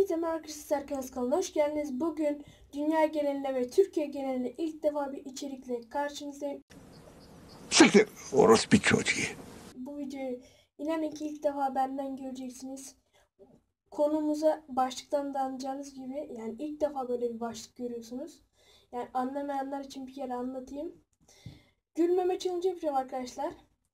Hepinize merhaba arkadaşlar, Serkan kanalına hoş geldiniz. Bugün dünya genelinde ve Türkiye genelinde ilk defa bir içerikle karşınızdayım. Siktir orospu çocuğu. Bu videoyu inanın ki ilk defa benden göreceksiniz. Konumuza başlıktan da anlayacağınız gibi, yani ilk defa böyle bir başlık görüyorsunuz. Yani anlamayanlar için bir kere anlatayım. Gülmeme challenge yapacağım arkadaşlar.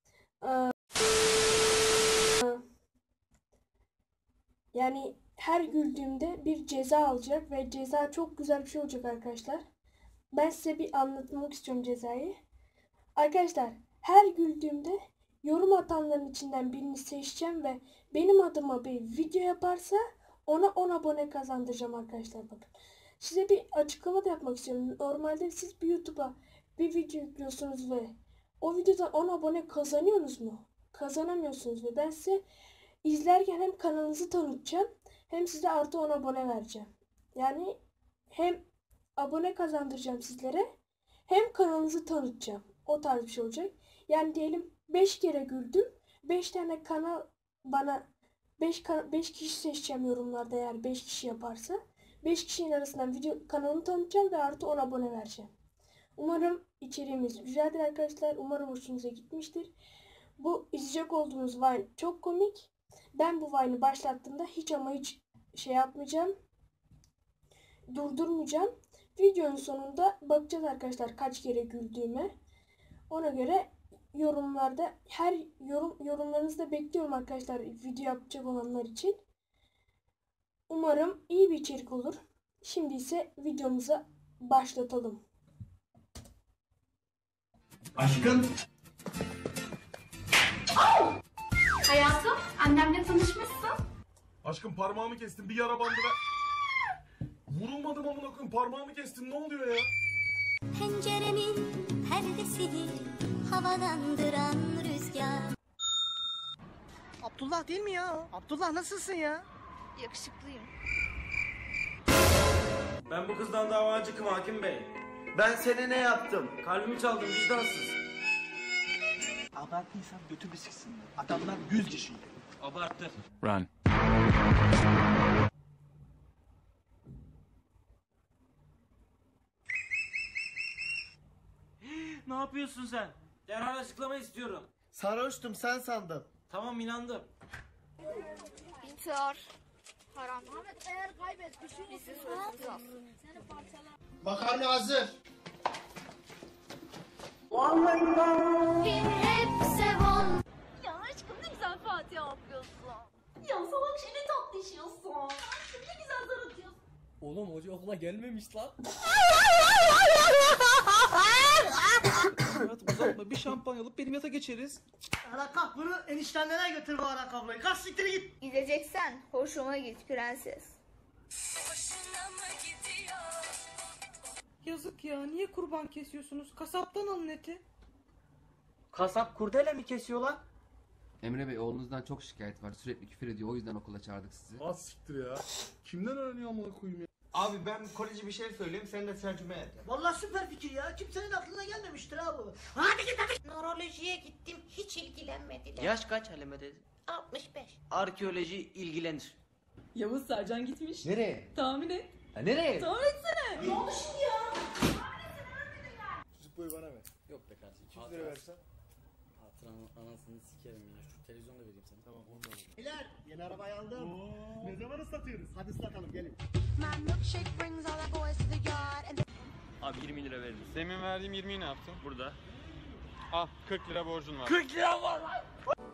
Yani her güldüğümde bir ceza alacak ve ceza çok güzel bir şey olacak arkadaşlar. Ben size bir anlatmak istiyorum cezayı. Arkadaşlar her güldüğümde yorum atanların içinden birini seçeceğim ve benim adıma bir video yaparsa ona 10 abone kazandıracağım arkadaşlar, bakın. Size bir açıklama da yapmak istiyorum. Normalde siz bir YouTube'a bir video yüklüyorsunuz ve o videodan 10 abone kazanıyorsunuz mu? Kazanamıyorsunuz ve ben size İzlerken hem kanalınızı tanıtacağım hem size artı 10 abone vereceğim. Yani hem abone kazandıracağım sizlere hem kanalınızı tanıtacağım. O tarz bir şey olacak. Yani diyelim 5 kere güldüm. 5 tane kanal bana 5 kişi seçeceğim yorumlarda, eğer 5 kişi yaparsa. 5 kişinin arasından video kanalını tanıtacağım ve artı 10 abone vereceğim. Umarım içeriğimiz güzeldir arkadaşlar. Umarım hoşunuza gitmiştir. Bu izleyecek olduğunuz Vine çok komik. Ben bu Vine'ı başlattığımda hiç şey yapmayacağım. Durdurmayacağım. Videonun sonunda bakacağız arkadaşlar kaç kere güldüğüme. Ona göre yorumlarda yorumlarınızı da bekliyorum arkadaşlar, video yapacak olanlar için. Umarım iyi bir içerik olur. Şimdi ise videomuza başlatalım. Aşkım. Hayatım, annemle tanışmışsın. Aşkım parmağımı kestim, bir yara bandı ver. Vurulmadım amına koyayım, parmağımı kestim, ne oluyor ya? Penceremin perdesini havalandıran rüzgar. Abdullah değil mi ya? Abdullah nasılsın ya? Yakışıklıyım. Ben bu kızdan dava çıkım hakim bey. Ben sana ne yaptım? Kalbimi çaldın vicdansız. Abarttıysan götümü siksinler. Adamlar 100 kişi. Abarttı. Run. Ne yapıyorsun sen? Derhal açıklama istiyorum. Sarhoştum sen sandım. Tamam, inandım. İntihar. Haram. Ahmet eğer kaybetmişsin bizi sözümüzü al. Makarna hazır. Hep sev Ya aşkım ne güzel Fatiha okuyorsun. Ya salak şey ne tatlı işiyorsun. Aşkım ne güzel zar atıyorsun. Oğlum hoca okula gelmemiş lan. Hayatım uzatma, bir şampanya alıp benim yata geçeriz. Ara kalk, bunu eniştenlere götür bu ara kabloyu. Kalk siktir git. Gideceksen hoşuma git prenses. Yazık ya, niye kurban kesiyorsunuz? Kasaptan alın eti. Kasap kurdele mi kesiyor lan? Emre Bey, oğlunuzdan çok şikayet var. Sürekli küfür ediyor. O yüzden okula çağırdık sizi. Az siktir ya. Kimden öğreniyor amına koyayım ya? Abi ben koleji bir şey söyleyeyim, sen de tercüme et. Vallahi süper fikir ya. Kimsenin aklına gelmemiştir ha bu. Hadi git hadi. Nörolojiye gittim, hiç ilgilenmediler. Yaş kaç Halime dedi? 65. Arkeoloji ilgilenir. Yavuz Sercan gitmiş. Nereye? Tahmin et. Nereye? Tahmin etsene. Ne oldu şimdi ya? Boyu bana ver. Yok be kardeşim. 200 lira versen. Hatıranın anasını sikerim ya. Şu televizyonu da vereyim sana. Tamam, ondan al. Beyler, yeni arabayı aldım. Ne zaman ıslatıyoruz? Hadi ıslatalım, gelin. Abi 20 lira veririz. Demin verdiğim 20'yi ne yaptın? Burada. Al 40 lira borcun var. 40 lira var lan.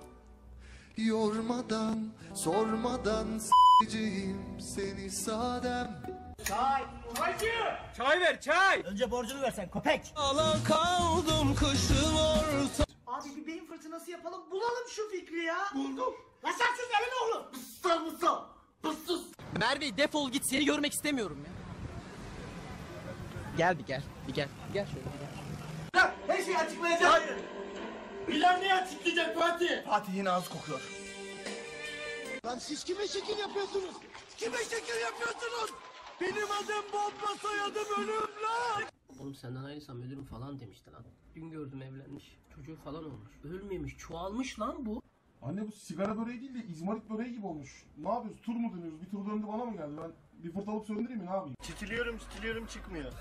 Yormadan, sormadan s**eceğim seni sadem. Çay. Çay ver, çay. Önce borcunu versen köpek. Alan kaldım kışın orta. Abi bir beyin fırtınası yapalım, bulalım şu fikri ya. Buldum. La sen sus elin oğlum. Pıssal mısal. Pıssız. Merve defol git, seni görmek istemiyorum ya. Gel bir gel. Bir gel. Gel şöyle bir gel. Lan her şeyi açıklayacağım. Hayır. Bilal ne açıklayacak Fatih? Fatih'in ağzı kokuyor. Lan siz kime şekil yapıyorsunuz? Kime şekil yapıyorsunuz? Benim adım bomba, soyadım ölüm lan. Oğlum senden ayrılsam ölürüm falan demişti lan. Dün gördüm evlenmiş. Çocuğu falan olmuş. Ölmemiş, çoğalmış lan bu. Anne bu sigara böreği değil de izmarit böreği gibi olmuş. Ne yapıyoruz? Tur mu dönüyoruz? Bir tur döndü bana mı geldi? Ben bir fırt alıp söndüreyim mi? Ne yapayım? Çitiliyorum çıkmıyor.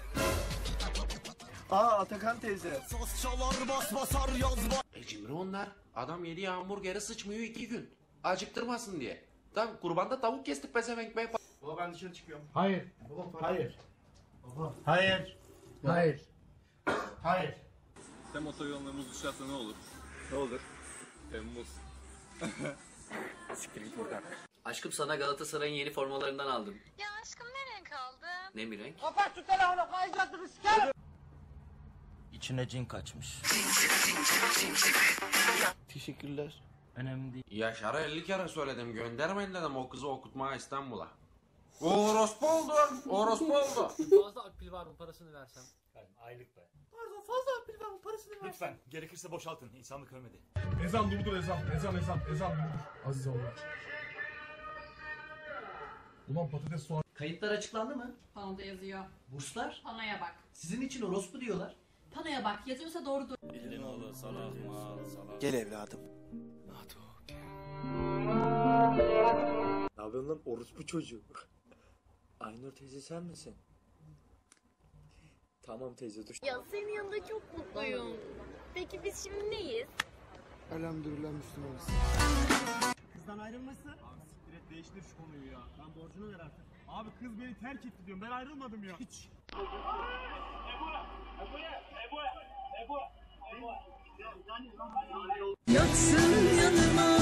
Aa Atakan teyze. Sos çalar bas basar yaz. Cimri onlar. Adam yediği hamburgeri sıçmıyor 2 gün. Acıktırmasın diye. Tamam kurbanda tavuk kestik pezevenk be. Baba ben dışarı çıkıyorum. Hayır. Baba Hayır. Baba. Hayır. Hayır. Hayır. Tem otoyollarımız düşerse ne olur? Ne olur? Temmuz. Siktir git buradan. Aşkım sana Galatasaray'ın yeni formalarından aldım. Ya aşkım ne renk aldın? Ne bir renk? Kapat şu telefonu kayacaksınız sikerim. İçine cin kaçmış. Teşekkürler. Önemli değil. Yaşar'a 50 kere söyledim. Göndermeyin dedim o kızı okutmaya İstanbul'a. Orospu oldu. Orospu oldu. Fazla akbil var mı parasını versem? Aylık be. Pardon fazla akbil var mı parasını ver. Lütfen gerekirse boşaltın. İnsanlık ölmedi. Ezan durdur ezan. Ezan durdur. Aziz Allah. Ulan patates soğan. Kayıtlar açıklandı mı? Panoda yazıyor. Burslar? Panoya bak. Sizin için orospu diyorlar. Panoya bak yazıyorsa doğrudur. Elin oğlu salak mal. Gel evladım. Ne yapıyorsun lan orospu çocuğu? Aynur teyze sen misin? Tamam teyze dur. Ya senin yanında çok mutluyum. Peki biz şimdi neyiz? Elhamdülillah Müslümanız. Kızdan ayrılmışsın. Abi siktir et değiştir şu konuyu ya. Ben borcunu ver artık. Abi kız beni terk etti diyorum. Ben ayrılmadım ya. Hiç. Yatsın yanıma,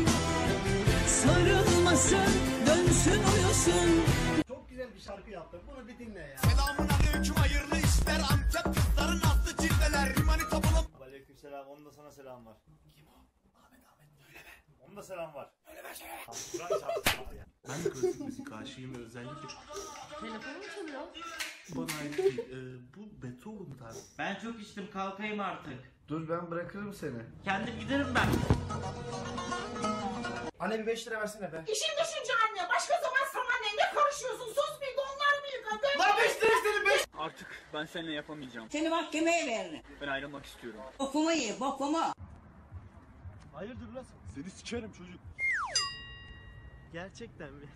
sarılmasın, dönsün uyusun. Çok güzel bir şarkı yaptım. Bunu bir dinle ya. Selamun aleyküm hayırlı işler. Antep kızların aslı cilveler. Rimani tapalım. Aleyküm selam. Onun da sana selam var. Kim o? Ahmet söyleme. Onun da selam var. Söyleme. Kur'an çarpsın ya. Ben klasik müzik aşığıyım ve özellikle Telefonu mu çalıyor? bana ait değil. Bu Beethoven tarzı. Ben çok içtim kalkayım artık. Dur ben bırakırım seni. Kendim giderim ben. Anne bir 5 lira versene be. İşin düşünce anne. Başka zaman sana ne karışıyorsun? Sus bir donlar mı yıkadın? Lan 5 lira istedim 5. Artık ben seninle yapamayacağım. Seni mahkemeye veririm. Ben ayrılmak istiyorum. Bokumu ye bokumu. Hayırdır lan? Seni sikerim çocuk. Gerçekten mi?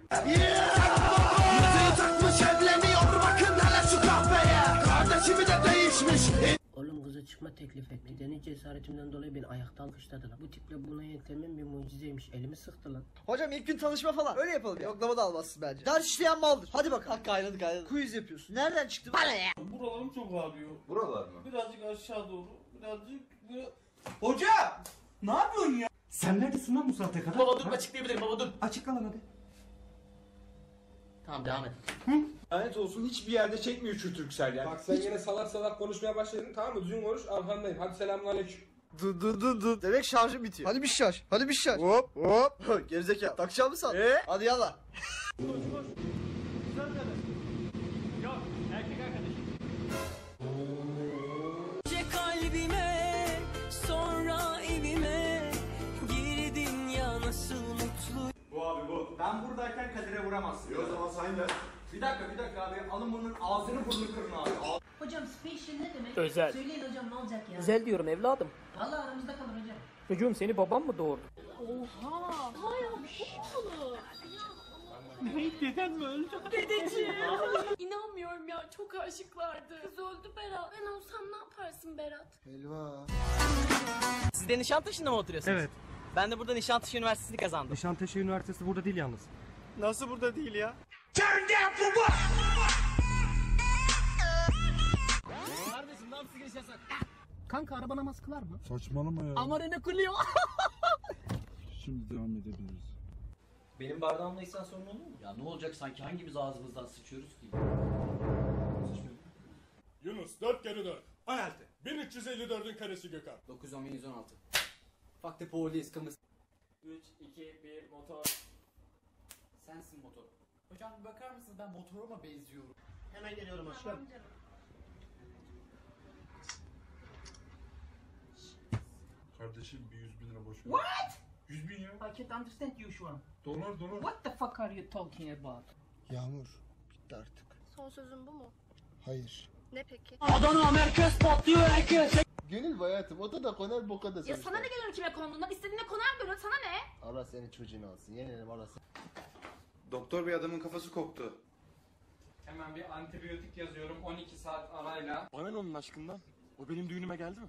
Yüzüğü takmış evleniyor bakın hele şu kahveye. Kardeşimi de değişmiş. Oğlum kıza çıkma teklif etti. Deniz cesaretimden dolayı beni ayakta alkışladılar. Bu tiple buna yeltenmem bir mucizeymiş. Elimi sıktı lan. Hocam ilk gün tanışma falan. Öyle yapalım. Yoklama da almazsın bence. Ders işleyen maldır. Hadi bakalım. Hakkı ayladık. Quiz yapıyorsun. Nereden çıktı? Bana ya. Buralarım çok ağrıyor. Buralar mı? Birazcık aşağı doğru. Birazcık böyle... Hoca! Ne yapıyorsun ya? Sen neredesin lan bu saate kadar? Baba dur açıklayabilirim baba dur. Açıkla lan hadi. Tamam devam et. Lanet olsun hiçbir yerde çekmiyor şu Türksel ya. Bak sen yine salak salak konuşmaya başladın, tamam mı? Düzgün konuş, arkandayım. Hadi selamünaleyküm. Dur. Demek şarjım bitiyor. Hadi bir şarj. Hop. Gerizekalı. Takacağım mı sen? Hadi yallah. Kalbime sonra evime girdin ya nasıl mutlu. Bu abi bu. Ben buradayken Kadir'e vuramazsın. O zaman sen de. Bir dakika abi. Alın bunun ağzını burnunu kırın abi. Hocam special ne demek? Özel. Söyleyin hocam ne olacak ya? Özel diyorum evladım. Vallahi aramızda kalır hocam. Çocuğum seni babam mı doğurdu? Oha! Hayır bu mu? Deden mi öldü? Dedeciğim. İnanmıyorum ya çok aşıklardı. Kız öldü Berat. Ben olsam ne yaparsın Berat? Helva. Siz de Nişantaşı'nda mı oturuyorsunuz? Evet. Ben de burada Nişantaşı Üniversitesi'ni kazandım. Nişantaşı Üniversitesi burada değil yalnız. Nasıl burada değil ya? Kardeşim lan sigara yasak. Kanka araba namaz kılar mı? Saçmalama ya. Ama ne kılıyor? Şimdi devam edebiliriz. Benim bardağımla içsen sorun olur mu? Ya ne olacak sanki hangimiz ağzımızdan sıçıyoruz ki? Yunus 4 kere 4. 16. 1354'ün karesi Gökhan. 910 116. Fuck the police kımız. 3, 2, 1 motor. Sensin motor. Hocam bir bakar mısınız ben motoruma benziyorum. Hemen geliyorum aşkım. Kardeşim bir 100.000 lira boş ver. What? 100.000 ya. I can't understand you şu an. Dolar. What the fuck are you talking about? Yağmur. Bitti artık. Son sözün bu mu? Hayır. Ne peki? Adana merkez patlıyor herkes. Gönül bu hayatım. O da konar boka da Ya sonuçta. sana ne geliyor kime konduğundan? İstediğine konar görüyor. Sana ne? Allah senin çocuğunu alsın. Yenelim Allah seni. Doktor bey adamın kafası koptu. Hemen bir antibiyotik yazıyorum 12 saat arayla. Bana ne onun aşkından? O benim düğünüme geldi mi?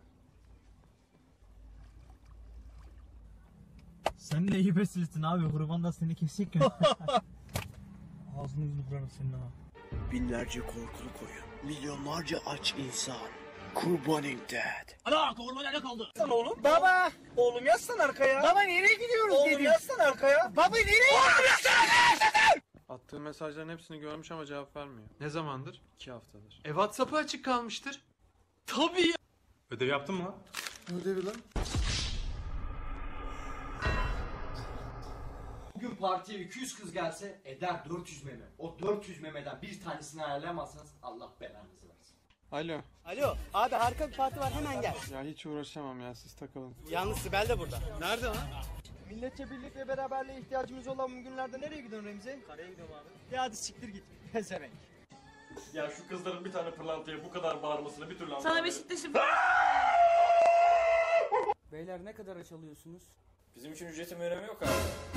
Sen ne iyi beslisin abi, kurban da seni kesecek mi? Ağzını yüzünü kırarım senin ha. Binlerce korkulu koyun, milyonlarca aç insan. Kurbanın dad. Ana koruma nerede kaldı? Sen oğlum. Baba. Oğlum yazsan arkaya. Baba nereye gidiyoruz oğlum dedim. Oğlum yazsan arkaya. Baba nereye? Oğlum yazsan arkaya. Attığım mesajların hepsini görmüş ama cevap vermiyor. Ne zamandır? 2 haftadır. WhatsApp'ı açık kalmıştır. Tabii ya. Ödev yaptın mı lan? Ödevi lan. Bugün partiye 200 kız gelse eder 400 meme. O 400 memeden bir tanesini ayarlayamazsanız Allah belanızı versin. Alo. Alo abi harika bir parti var hemen gel. Ya hiç uğraşamam ya, siz takılın. Yalnız Sibel de burada. Nerede lan? Milletçe birlik ve beraberliğe ihtiyacımız olan bu günlerde nereye gidiyorsun Remzi? Karaya gidiyorum abi. Ya hadi siktir git. Pezevenk. Ya şu kızların bir tane pırlantaya bu kadar bağırmasını bir türlü Sana anlamadım. Beşiktaş'ın... Beyler ne kadar çalıyorsunuz? Bizim için ücretin bir önemi yok abi.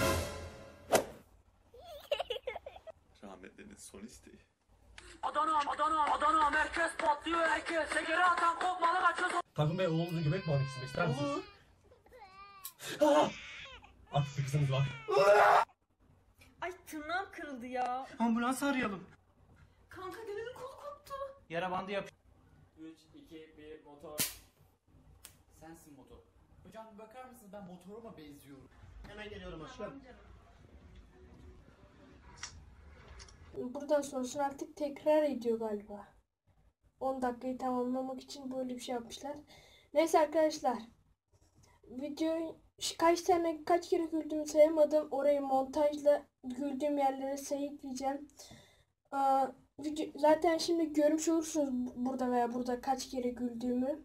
Rahmetlinin son isteği. Adana, merkez patlıyor herkes. Şekeri atan kopmalı kaçıyor. Takım Bey oğlunuzun göbek bağını istemek ister misiniz? Artık bir kızınız var. Ay tırnağım kırıldı ya. Ambulans arayalım. Kanka Gönül'ün kolu koptu. Yara bandı yap. 3, 2, 1 motor. Sensin motor. Hocam bir bakar mısınız, ben motoruma benziyorum. Hemen geliyorum aşkım. Buradan sonrasını artık tekrar ediyor galiba. 10 dakikayı tamamlamak için böyle bir şey yapmışlar. Neyse arkadaşlar. Videoyu kaç kere güldüğümü sayamadım. Orayı montajla güldüğüm yerlere sayıklayacağım. Zaten şimdi görmüş olursunuz burada veya burada kaç kere güldüğümü.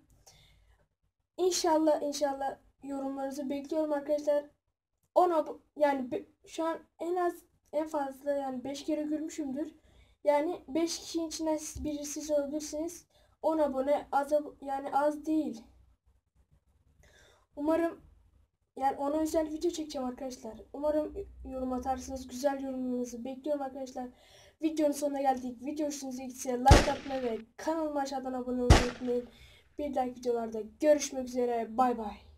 İnşallah yorumlarınızı bekliyorum arkadaşlar. Yani şu an en fazla yani 5 kere gülmüşümdür. Yani 5 kişinin içinden birisi olabilirsiniz. 10 abone az değil. Umarım yani ona özel video çekeceğim arkadaşlar. Umarım yorum atarsınız. Güzel yorumlarınızı bekliyorum arkadaşlar. Videonun sonuna geldik. Video hoşunuza gitse like atmayı ve kanalıma aşağıdan abone olmayı unutmayın. Bir dahaki videolarda görüşmek üzere. Bay bay.